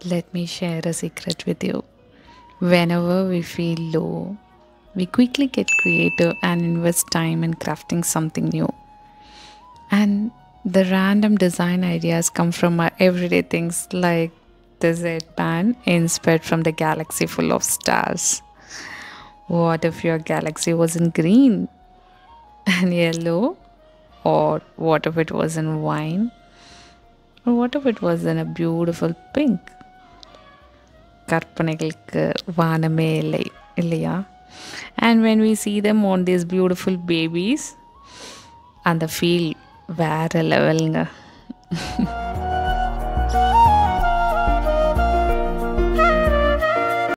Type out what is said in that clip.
Let me share a secret with you. Whenever we feel low, we quickly get creative and invest time in crafting something new. And the random design ideas come from our everyday things like this headband inspired from the galaxy full of stars. What if your galaxy was in green and yellow? Or what if it was in wine? Or what if it was in a beautiful pink? கற்பனைகளுக்கு வானமே இல்லை இல்லையா? And when we see them on these beautiful babies, அந்த feel வேற லெவலுங்க.